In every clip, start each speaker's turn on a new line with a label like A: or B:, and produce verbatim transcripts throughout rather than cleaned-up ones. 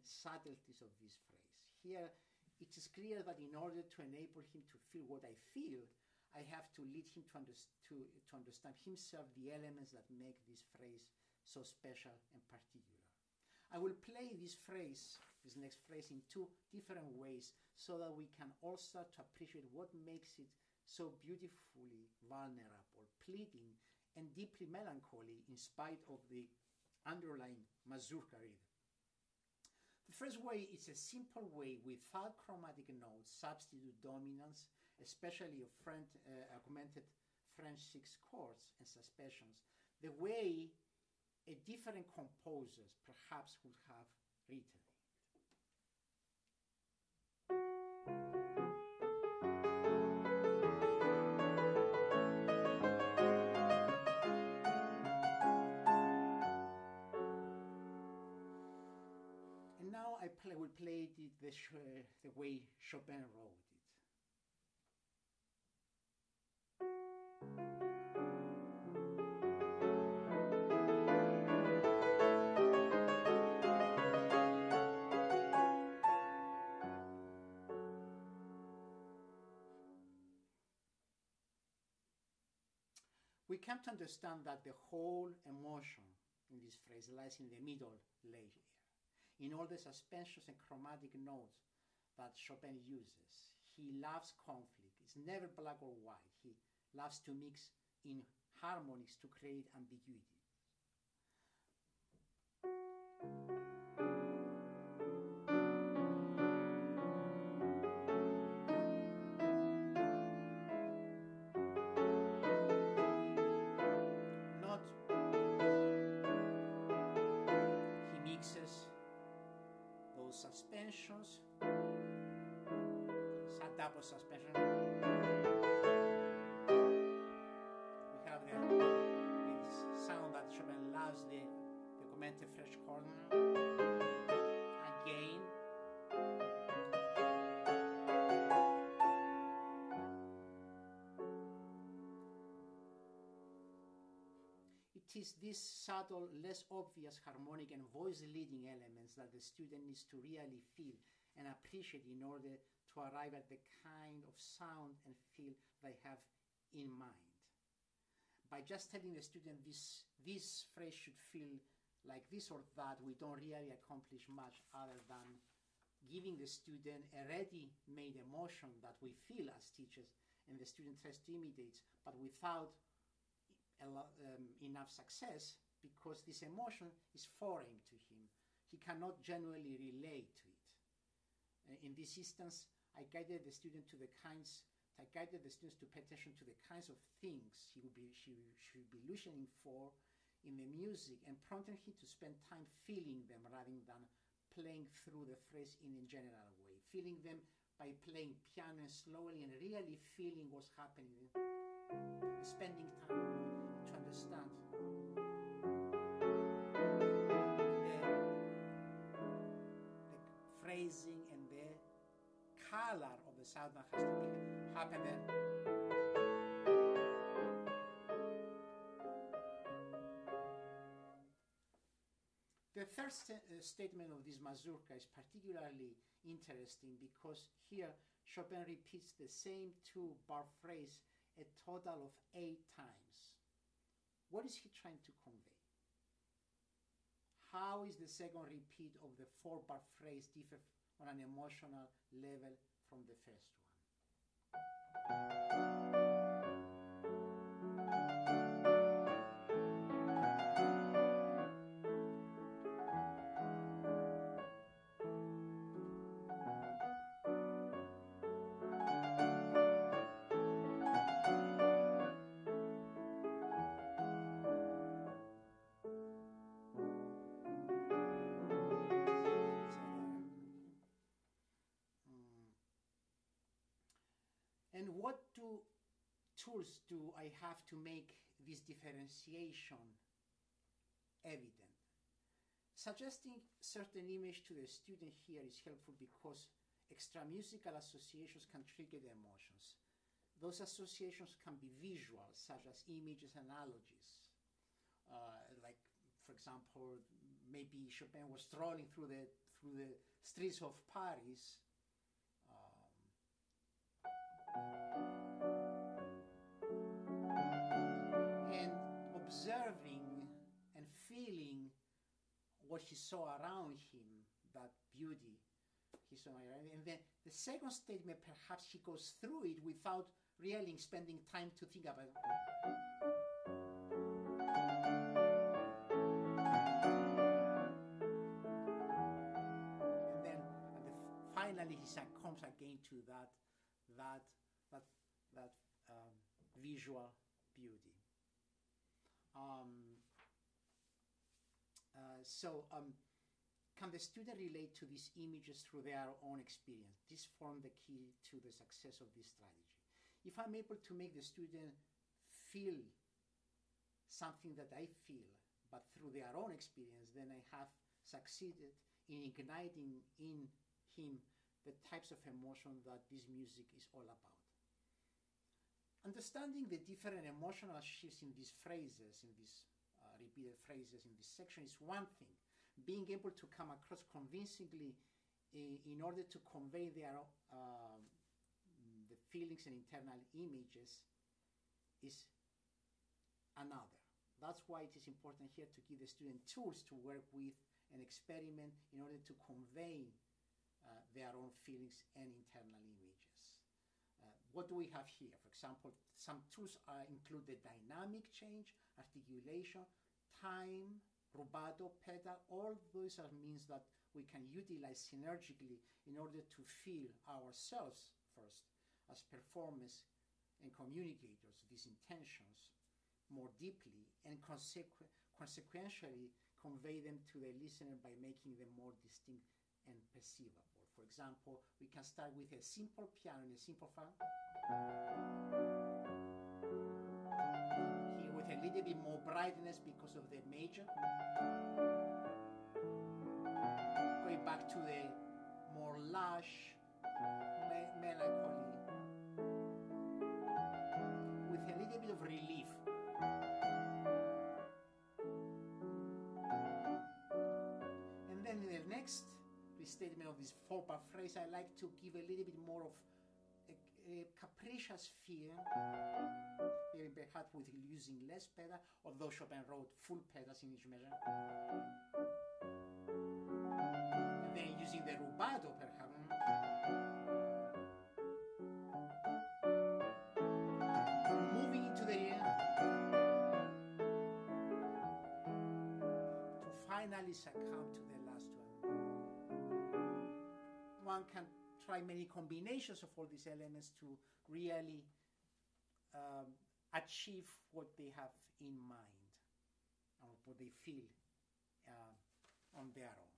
A: subtleties of this phrase. Here, it is clear that in order to enable him to feel what I feel, I have to lead him to, under to, to understand himself the elements that make this phrase so special and particular. I will play this phrase, this next phrase, in two different ways so that we can all start to appreciate what makes it so beautifully vulnerable, pleading, and deeply melancholy in spite of the underlying mazurka rhythm. The first way is a simple way without chromatic notes, substitute dominance, especially of French, uh, augmented French six chords and suspensions, the way a different composers perhaps would have written it. And now I play, will play it the, the, the way Chopin wrote it. We come to understand that the whole emotion in this phrase lies in the middle layer, in all the suspensions and chromatic notes that Chopin uses. He loves conflict. It's never black or white. He loves to mix in harmonies to create ambiguity. Those suspensions, some double suspension. We have the, the sound that Chopin loves, the, the augmented French chord. Again. It is these subtle, less obvious harmonic and voice-leading elements that the student needs to really feel and appreciate in order to arrive at the kind of sound and feel they have in mind. By just telling the student this, this phrase should feel like this or that, we don't really accomplish much other than giving the student a ready-made emotion that we feel as teachers and the student tries to imitate, but without A lot, um, enough success, because this emotion is foreign to him. He cannot genuinely relate to it. Uh, in this instance, I guided the student to the kinds, I guided the students to pay attention to the kinds of things he would be, she should be listening for in the music, and prompted him to spend time feeling them rather than playing through the phrase in a general way. Feeling them by playing piano slowly and really feeling what's happening. Spending time to understand the, the phrasing and the color of the sound that has to be happen there. The third st uh, statement of this mazurka is particularly interesting because here Chopin repeats the same two-bar phrase a total of eight times. What is he trying to convey? How is the second repeat of the four-bar phrase differ on an emotional level from the first one? And what do tools do I have to make this differentiation evident? Suggesting certain image to the student here is helpful because extra-musical associations can trigger the emotions. Those associations can be visual, such as images and analogies. Uh, like, for example, maybe Chopin was strolling through the, through through the streets of Paris, and observing and feeling what he saw around him, that beauty he saw around him. And then the second statement, perhaps he goes through it without really spending time to think about it. And then and the, finally he comes again to that, that, that, that um, visual beauty. Um, uh, so, um, can the student relate to these images through their own experience? This forms the key to the success of this strategy. If I'm able to make the student feel something that I feel, but through their own experience, then I have succeeded in igniting in him the types of emotion that this music is all about. Understanding the different emotional shifts in these phrases, in these uh, repeated phrases in this section is one thing. Being able to come across convincingly uh, in order to convey their uh, the feelings and internal images is another. That's why it is important here to give the student tools to work with and experiment in order to convey uh, their own feelings and internal images. Uh, what do we have here? For example, some tools are, include the dynamic change, articulation, time, rubato, pedal. All those are means that we can utilize synergically in order to feel ourselves first as performers and communicators, these intentions more deeply, and consequ consequentially convey them to the listener by making them more distinct and perceivable. For example, we can start with a simple piano and a simple file. Here with a little bit more brightness because of the major. Going back to the more lush, me melancholy, with a little bit of relief. And then in the next restatement of this four-bar phrase, I like to give a little bit more of a, a capricious feel, maybe perhaps with using less pedal, although Chopin wrote full pedals in each measure. And then using the rubato, perhaps. Moving into the to finally succumb to the last one. One can try many combinations of all these elements to really um, achieve what they have in mind or what they feel uh, on their own.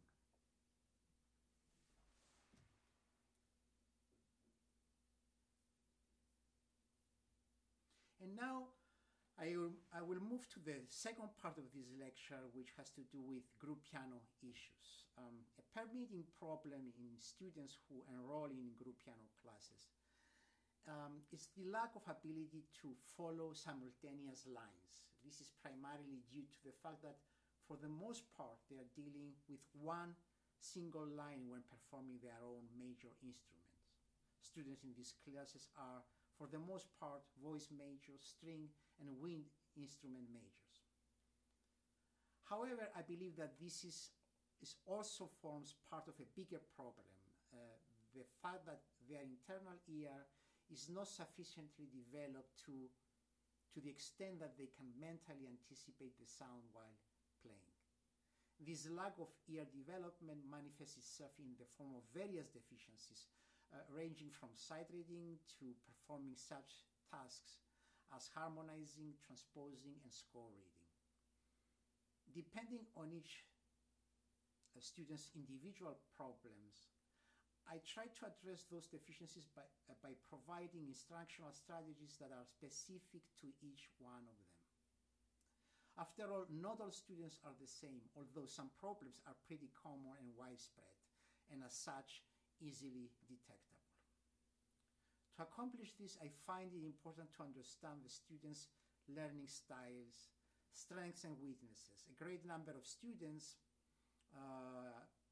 A: And now I will, I will move to the second part of this lecture, which has to do with group piano issues. Um, a permitting problem in students who enroll in group piano classes um, is the lack of ability to follow simultaneous lines. This is primarily due to the fact that for the most part they are dealing with one single line when performing their own major instruments. Students in these classes are, for the most part, voice majors, string, and wind instrument majors. However, I believe that this is, is also forms part of a bigger problem, uh, the fact that their internal ear is not sufficiently developed to, to the extent that they can mentally anticipate the sound while playing. This lack of ear development manifests itself in the form of various deficiencies, uh, ranging from sight reading to performing such tasks as harmonizing, transposing, and score reading. Depending on each uh, student's individual problems, I try to address those deficiencies by, uh, by providing instructional strategies that are specific to each one of them. After all, not all students are the same, although some problems are pretty common and widespread, and as such, easily detectable. To accomplish this, I find it important to understand the students' learning styles, strengths and weaknesses. A great number of students uh,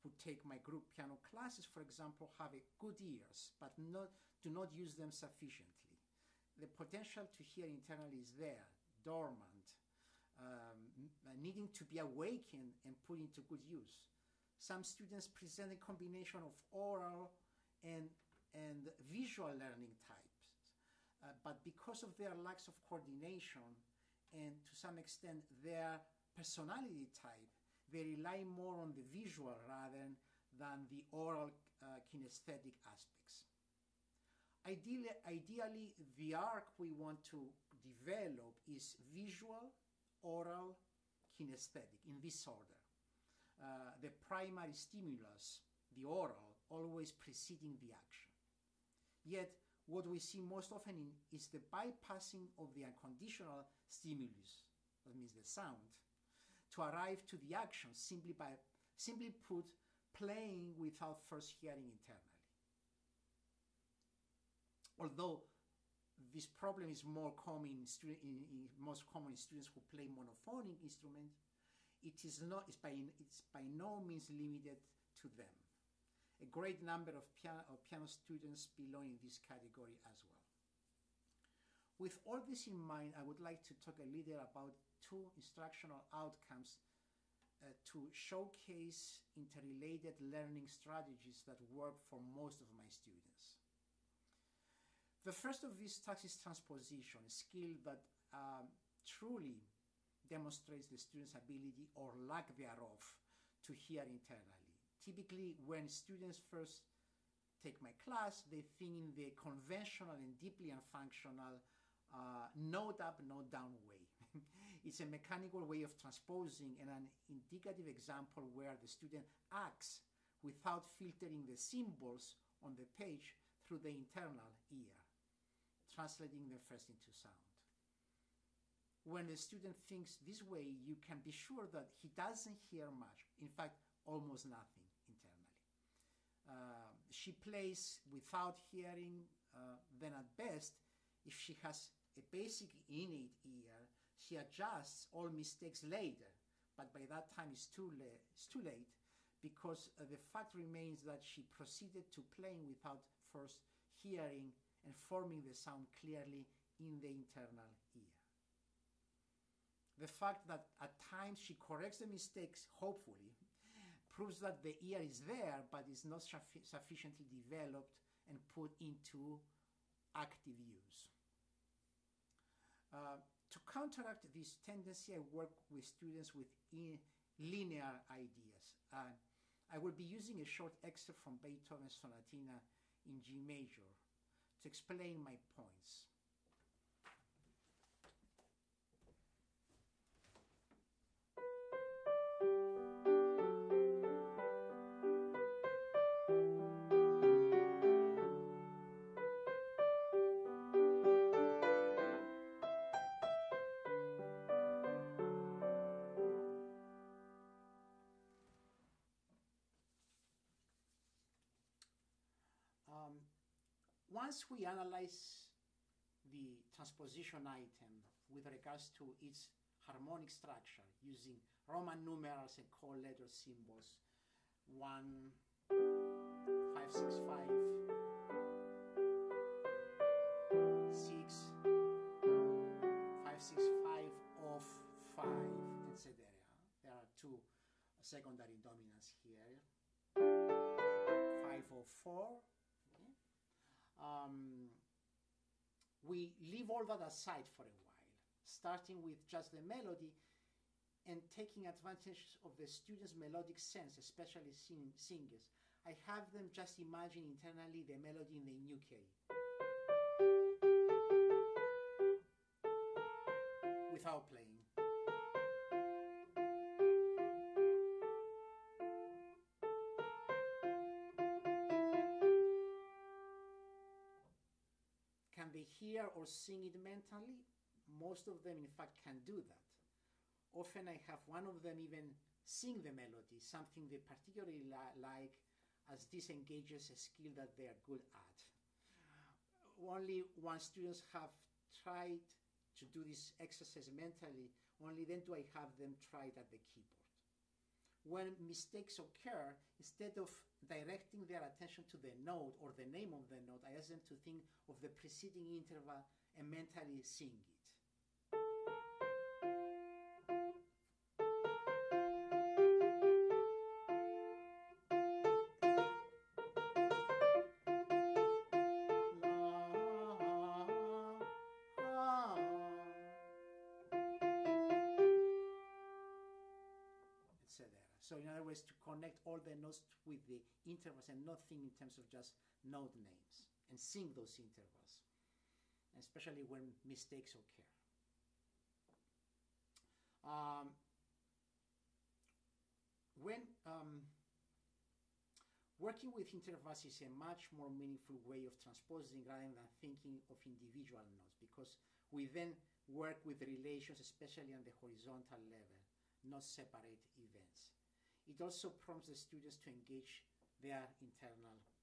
A: who take my group piano classes, for example, have a good ears, but not, do not use them sufficiently. The potential to hear internally is there, dormant, um, needing to be awakened and put into good use. Some students present a combination of oral and, and visual learning types, uh, but because of their lacks of coordination and to some extent their personality type, they rely more on the visual rather than the oral uh, kinesthetic aspects. Ideally, ideally, the arc we want to develop is visual, oral, kinesthetic, in this order. Uh, the primary stimulus, the oral, always preceding the action. Yet, what we see most often in, is the bypassing of the unconditional stimulus, that means the sound, to arrive to the action simply by, simply put, playing without first hearing internally. Although this problem is more common in, student, in, in most common in students who play monophonic instruments, it is not, it's by, it's by no means limited to them. A great number of piano, of piano students belong in this category as well. With all this in mind, I would like to talk a little about two instructional outcomes uh, to showcase interrelated learning strategies that work for most of my students. The first of these tasks is transposition, a skill that um, truly demonstrates the student's ability or lack thereof to hear internally. Typically, when students first take my class, they think in the conventional and deeply unfunctional uh, note up, note down way. It's a mechanical way of transposing and an indicative example where the student acts without filtering the symbols on the page through the internal ear, translating them first into sound. When the student thinks this way, you can be sure that he doesn't hear much, in fact, almost nothing internally. Uh, she plays without hearing, uh, then at best, if she has a basic innate ear, she adjusts all mistakes later, but by that time it's too, late, it's too late because uh, the fact remains that she proceeded to playing without first hearing and forming the sound clearly in the internal ear. The fact that at times she corrects the mistakes, hopefully, proves that the ear is there but is not suffi- sufficiently developed and put into active use. Uh, to counteract this tendency, I work with students with linear ideas. Uh, I will be using a short excerpt from Beethoven's Sonatina in G major to explain my points. Um, once we analyze the transposition item with regards to its harmonic structure using Roman numerals and call letter symbols, one, five, six, five, six, five, six, five, off, five, et cetera. There are two secondary dominants here. Five, oh, four. Um, we leave all that aside for a while, starting with just the melody and taking advantage of the student's melodic sense, especially sing singers. I have them just imagine internally the melody in the new key, without playing. Can they hear or sing it mentally? Most of them, in fact, can do that. Often I have one of them even sing the melody, something they particularly li like, as this engages a skill that they are good at. Only once students have tried to do this exercise mentally, only then do I have them try it at the keyboard. when mistakes occur, instead of directing their attention to the note or the name of the note, I ask them to think of the preceding interval and mentally sing it. So in other words, to connect all the notes with the intervals and not think in terms of just note names, and sing those intervals, especially when mistakes occur. Um, when um, working with intervals is a much more meaningful way of transposing rather than thinking of individual notes, because we then work with relations, especially on the horizontal level, not separate events. It also prompts the students to engage their internal